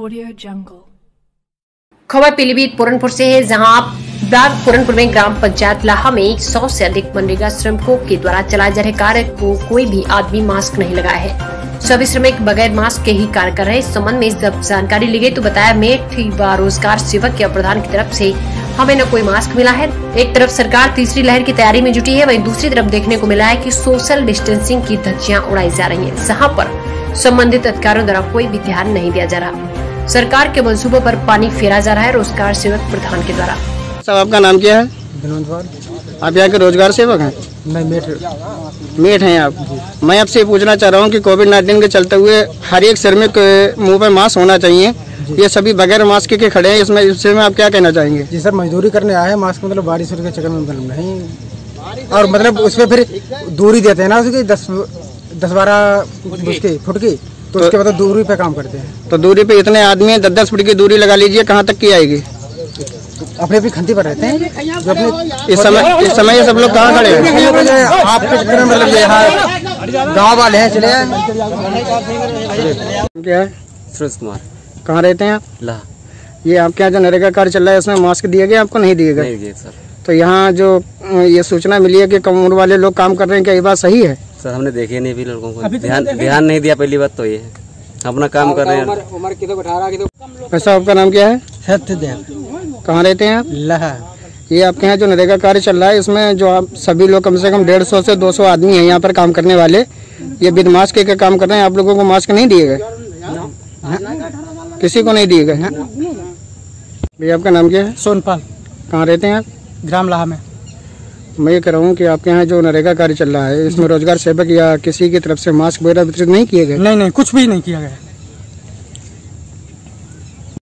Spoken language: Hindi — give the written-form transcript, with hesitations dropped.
Audio Jungle। खबर पीलीभीत पूरनपुर से है, जहां ब्लॉक पूरनपुर में ग्राम पंचायत लाहा में 100 से अधिक मनरेगा श्रमिकों के द्वारा चलाए जा रहे कार्य को कोई भी आदमी मास्क नहीं लगाया है। सभी श्रमिक बगैर मास्क के ही कार्य कर रहे हैं। इस संबंध में जब जानकारी ली गई तो बताया मेट व रोजगार सेवक के प्रधान की तरफ से हमें न कोई मास्क मिला है। एक तरफ सरकार तीसरी लहर की तैयारी में जुटी है, वहीं दूसरी तरफ देखने को मिला है कि सोशल डिस्टेंसिंग की धज्जियां उड़ाई जा रही है, जहाँ पर संबंधित अधिकारियों द्वारा कोई भी ध्यान नहीं दिया जा रहा। सरकार के मंसूबों पर पानी फेरा जा रहा है रोजगार सेवक प्रधान के द्वारा। साहब आपका नाम क्या है? आप यहाँ के रोजगार सेवक हैं? नहीं, मेट हैं आप। मैं आपसे ये पूछना चाह रहा हूँ कि कोविड-19 के चलते हुए हर एक श्रमिक के मुंह पे मास्क होना चाहिए, ये सभी बगैर मास्क के खड़े हैं, इसमें आप क्या कहना चाहेंगे? जी सर, मजदूरी करने आए हैं, मास्क मतलब बारिश के चक्कर में मतलब नहीं, और मतलब उसमें फिर दूरी देते हैं ना उसकी 10-12 फुट की, तो उसके बाद दूरी पे काम करते हैं। तो दूरी पे इतने आदमी 10-10 फुट की दूरी लगा लीजिए, कहाँ तक की आएगी? अपने भी खंती पर रहते हैं जो अपने इस समय ये सब लोग कहाँ खड़े हैं? आपके चक्कर में मतलब यहाँ गाँव वाले हैं चले। क्या है? सुरेश कुमार। कहाँ रहते हैं आप? ला। ये आपके यहाँ जो नरेगा कार्य चल रहा है उसमें मास्क दिए गए आपको? नहीं दिए गए? नहीं दिए सर। तो यहाँ जो ये सूचना मिली है कि कम उम्र वाले लोग काम कर रहे हैं, क्या ये बात सही है? सर हमने देखे नहीं भी लड़कों को, ध्यान नहीं दिया। पहली बात तो ये है, अपना काम कर रहे हैं। ऐसा आपका नाम क्या है? सत्यदेव। कहाँ रहते हैं आप? लहा। ये आपके यहाँ जो नरेगा कार्य चल रहा है इसमें जो आप सभी लोग कम से कम 150 से 200 आदमी हैं यहाँ पर काम करने वाले, ये बिन मास्क के काम कर रहे हैं। आप लोगों को मास्क नहीं दिए गए? किसी को नहीं दिए गए? भैया आपका नाम क्या है? सोनपाल। कहाँ रहते हैं आप? ग्राम लाहा में। मैं ये कह रहा हूँ कि आपके यहाँ जो नरेगा कार्य चल रहा है इसमें रोजगार सेवक या किसी की तरफ से मास्क वगैरह वितरित नहीं किए गए? नहीं, कुछ भी नहीं किया गया।